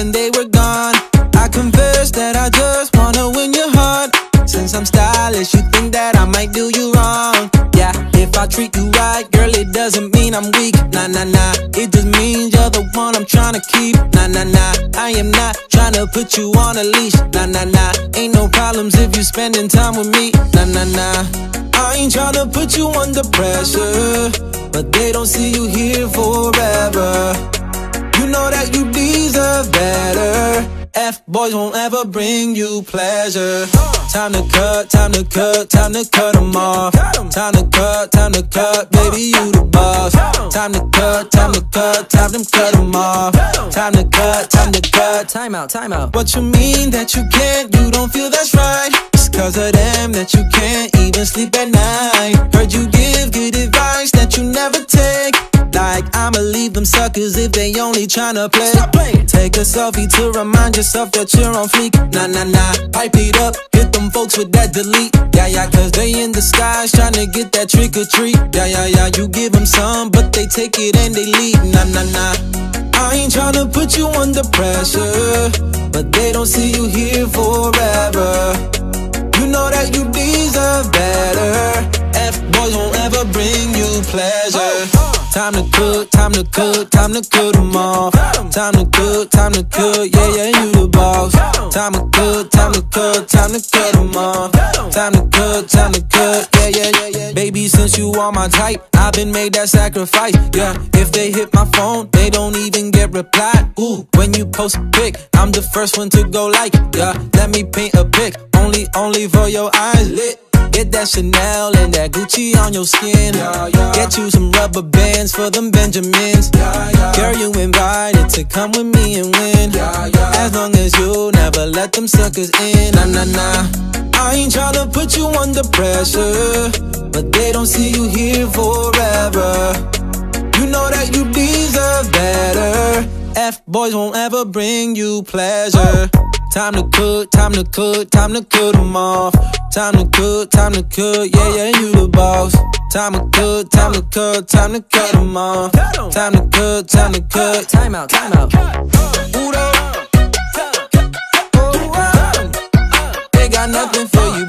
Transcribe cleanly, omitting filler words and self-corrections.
then they were gone. I confess that I just wanna win your heart. Since I'm stylish, you think that I might do you wrong. Yeah, if I treat you right, girl, it doesn't mean I'm weak. Nah, nah, nah, it just means you're the one I'm tryna keep. Nah, nah, nah, I am not tryna put you on a leash. Nah, nah, nah, ain't no problems if you spending time with me. Nah, nah, nah, I ain't tryna put you under pressure, but they don't see you here forever. You know that you deserve better. F-boys won't ever bring you pleasure. Time to cut, time to cut, time to cut them off. Time to cut, baby, you the boss. Time to cut, time to cut, time to cut them off. Time to cut, time to cut. Time out, time out. What you mean that you can't, you don't feel that's right. It's cause of them that you can't even sleep at night. Heard you give good advice that you never take. Like I'ma leave them suckers if they only tryna play. Take a selfie to remind yourself that you're on fleek. Nah, nah, nah, pipe it up, hit them folks with that delete. Yeah, yeah, cause they in the skies tryna get that trick or treat. Yeah, yeah, yeah, you give them some, but they take it and they leave. Nah, nah, nah, I ain't tryna put you under pressure, but they don't see you here forever. You know that you deserve better. F-boys won't ever bring you pleasure. Time to cook, time to cook, time to cook them off. Time to cook, yeah, yeah, you the boss. Time to cook, time to cook, time to cut them off. Time to cook, yeah, yeah, yeah, yeah. Baby, since you are my type, I've been made that sacrifice. Yeah, if they hit my phone, they don't even get reply. Ooh, when you post a pic, I'm the first one to go like. Yeah, let me paint a pic, only for your eyes lit. Get that Chanel and that Gucci on your skin. Get you some rubber bands for them Benjamins. Girl, you invited to come with me and win. As long as you never let them suckers in. Nah, nah, nah, I ain't tryna put you under pressure, but they don't see you here forever. You know that you deserve better. F-boys won't ever bring you pleasure. Time to cook, time to cook, time to cook them off. Time to cook, yeah, yeah, you the boss. Time to cook, time to cook, time to cut them off. Time to cook, time out, time out. They got nothing for you,